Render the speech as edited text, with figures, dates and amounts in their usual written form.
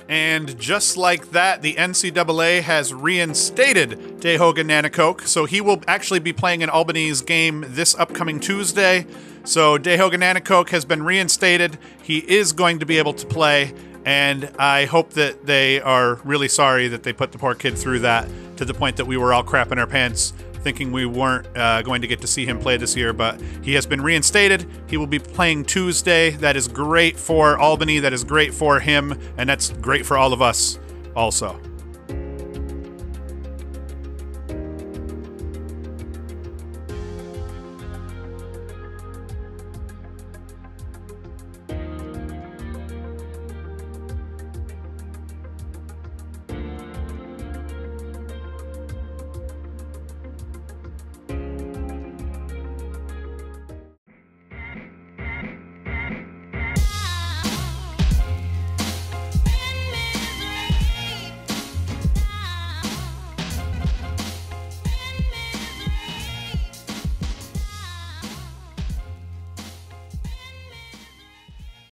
And just like that, the NCAA has reinstated Dahoga Nanticoke, so he will actually be playing in Albany's game this upcoming Tuesday. So Dahoga Nanticoke has been reinstated. He is going to be able to play, and I hope that they are really sorry that they put the poor kid through that, to the point that we were all crapping our pants thinking we weren't going to get to see him play this year, but he has been reinstated. He will be playing Tuesday. That is great for Albany. That is great for him, and that's great for all of us also.